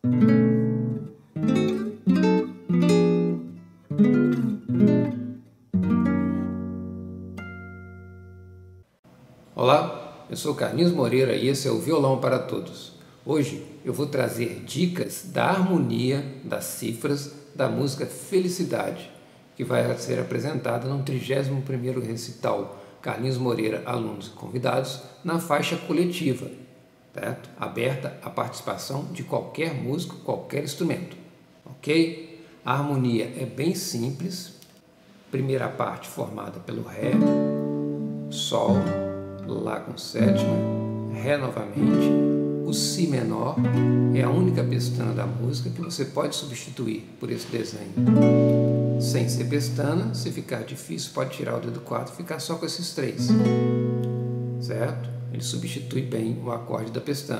Olá, eu sou Carlinhos Moreira e esse é o Violão para Todos. Hoje eu vou trazer dicas da harmonia das cifras da música Felicidade, que vai ser apresentada no 31º recital Carlinhos Moreira, alunos e convidados, na faixa coletiva, certo? Aberta à participação de qualquer músico, qualquer instrumento, ok? A harmonia é bem simples. Primeira parte formada pelo Ré, Sol, Lá com sétima, Ré novamente, o Si menor é a única pestana da música que você pode substituir por esse desenho. Sem ser pestana, se ficar difícil, pode tirar o dedo 4 e ficar só com esses três, certo? Ele substitui bem o acorde da pestana.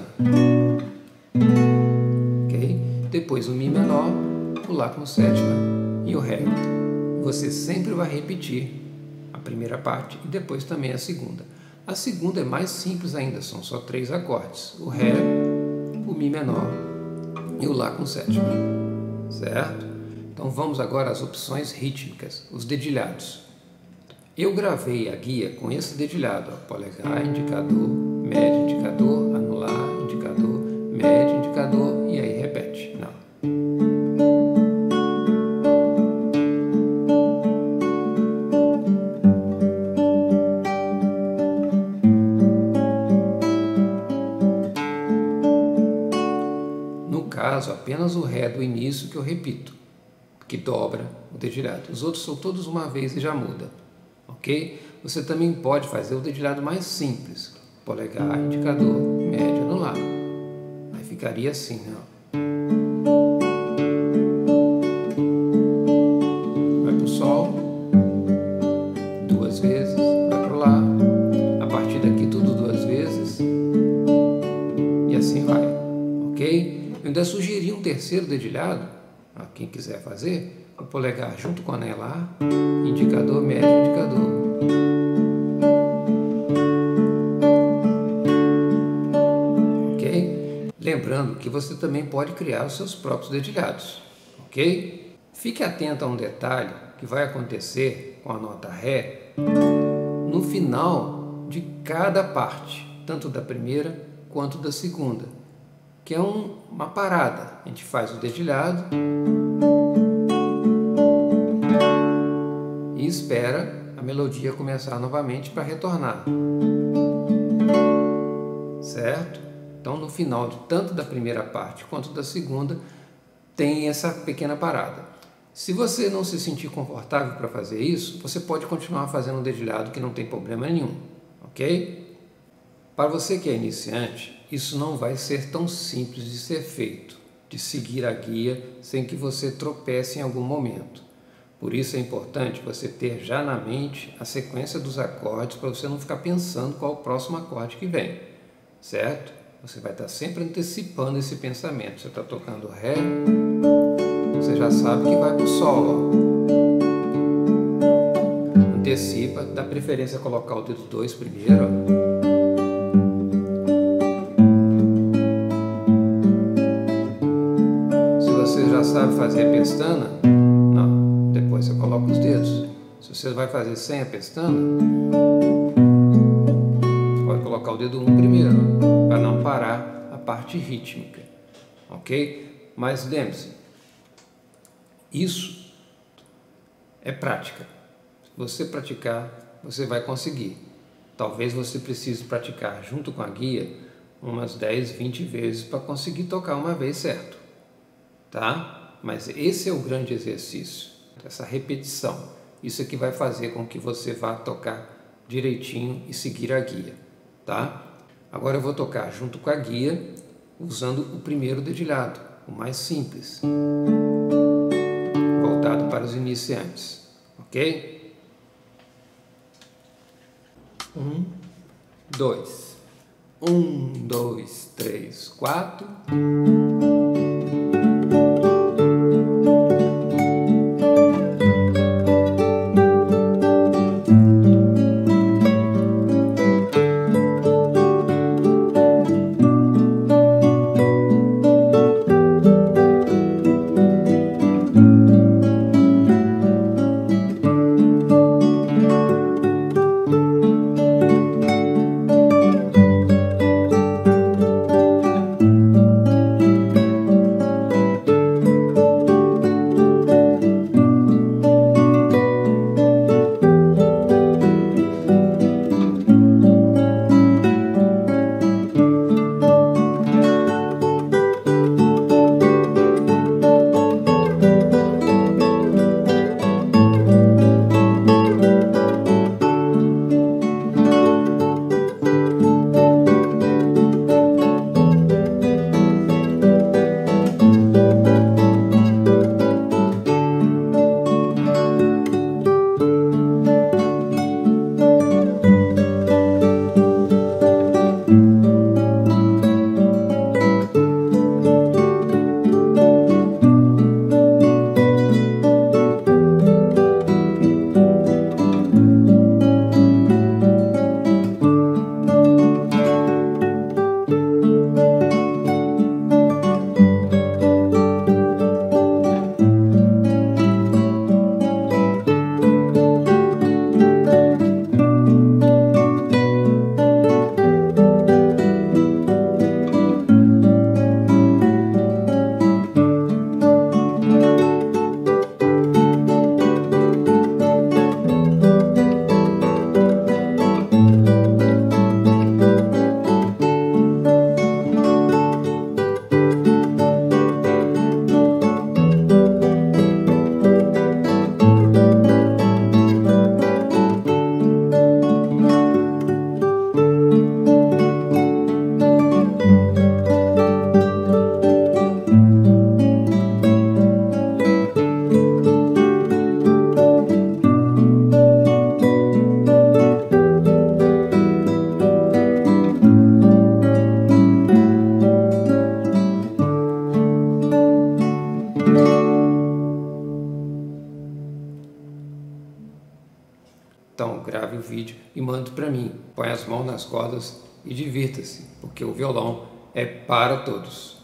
Ok? Depois o Mi menor, o Lá com sétima e o Ré. Você sempre vai repetir a primeira parte e depois também a segunda. A segunda é mais simples ainda, são só 3 acordes. O Ré, o Mi menor e o Lá com sétima, certo? Então vamos agora às opções rítmicas, os dedilhados. Eu gravei a guia com esse dedilhado, ó, polegar, indicador, médio, indicador, anular, indicador, médio, indicador e aí repete. Não. No caso, apenas o Ré do início que eu repito, que dobra o dedilhado. Os outros são todos uma vez e já muda, ok? Você também pode fazer o dedilhado mais simples, polegar, indicador, médio, anular. Aí ficaria assim, ó. Vai para o Sol, 2 vezes, vai para o Lá, a partir daqui tudo 2 vezes, e assim vai, ok? Eu ainda sugeri um terceiro dedilhado, a quem quiser fazer, o polegar junto com o anelar, indicador, médio, indicador. Ok? Lembrando que você também pode criar os seus próprios dedilhados, ok? Fique atento a um detalhe que vai acontecer com a nota Ré no final de cada parte, tanto da primeira quanto da segunda, que é uma parada. A gente faz o dedilhado e espera a melodia começar novamente para retornar, certo? Então no final de tanto da primeira parte quanto da segunda tem essa pequena parada. Se você não se sentir confortável para fazer isso, você pode continuar fazendo um dedilhado que não tem problema nenhum, ok? Para você que é iniciante, isso não vai ser tão simples de ser feito, de seguir a guia sem que você tropece em algum momento. Por isso é importante você ter já na mente a sequência dos acordes para você não ficar pensando qual o próximo acorde que vem, certo? Você vai estar sempre antecipando esse pensamento. Você está tocando Ré, você já sabe que vai para o Sol, ó. Antecipa, dá preferência a colocar o dedo 2 primeiro, ó. Já sabe fazer a pestana? Não, depois você coloca os dedos. Se você vai fazer sem a pestana, pode colocar o dedo 1 primeiro, para não parar a parte rítmica, ok? Mas lembre-se, isso é prática. Se você praticar, você vai conseguir. Talvez você precise praticar junto com a guia umas 10, 20 vezes para conseguir tocar uma vez certo. Tá? Mas esse é o grande exercício, essa repetição. Isso é que vai fazer com que você vá tocar direitinho e seguir a guia, tá? Agora eu vou tocar junto com a guia, usando o primeiro dedilhado, o mais simples, voltado para os iniciantes, ok? 1, 2. 1, 2, 3, 4. vídeo e mande para mim. Põe as mãos nas cordas e divirta-se, porque o violão é para todos.